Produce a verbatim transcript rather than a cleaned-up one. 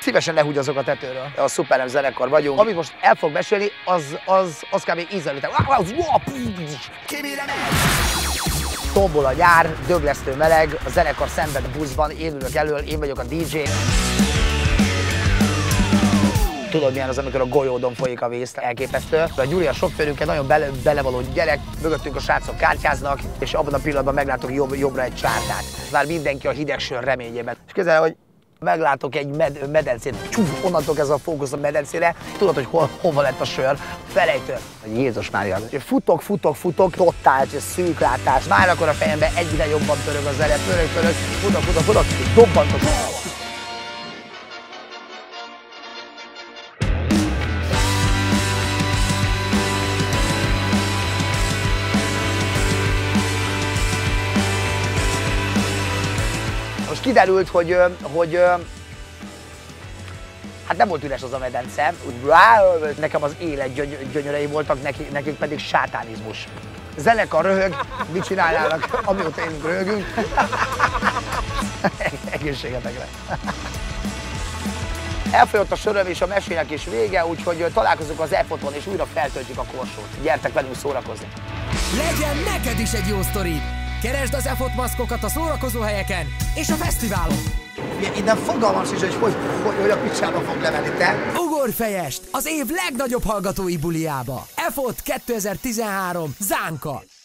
szívesen lehúgyazok a tetőről. A Superem zenekar vagyunk. Amit most el fog mesélni, az, az, az kb. Ízelőtek. Tombol a nyár, döglesztő meleg, a zenekar szenved a buszban, én ülök elől, én vagyok a dé dzsé. Tudod, milyen az, amikor a golyódon folyik a víz, elképesztő. A Gyuri, a sofőrünk, egy nagyon bele, belevaló gyerek, mögöttünk a srácok kártyáznak, és abban a pillanatban meglátok jobb, jobbra egy csártát. Már mindenki a hideg sör reményében. És közel, hogy meglátok egy med medencét, csúf, onnantól kezdve a fókusz a medencére, tudod, hogy hol, hova lett a sör, felejtő. Jézus Mária. Futok, futok, futok, tottált, szűklátás, már akkor a fejemben egyre jobban pörög a zene, pörög, pörög, futok, futok, futok, dobbantok. Most kiderült, hogy, hogy hát nem volt üres az a medence, nekem az élet gyöny gyönyörei voltak, nekik, nekik pedig sátánizmus. Zenekar röhög, mit csinálnának, amióta én röhögünk. Egészségetekre. Elfolyott a söröm és a mesének is vége, úgyhogy találkozunk az e-foton és újra feltöltjük a korsót. Gyertek velünk szórakozni! Legyen neked is egy jó sztori! Keresd az e-fot maszkokat a szórakozó helyeken és a fesztiválon! Innen fogalmam sincs, hogy hogy, hogy, hogy a picsába fog lemenni, te! Ugorj fejest az év legnagyobb hallgatói buliába! e-fot kétezer-tizenhárom Zánka!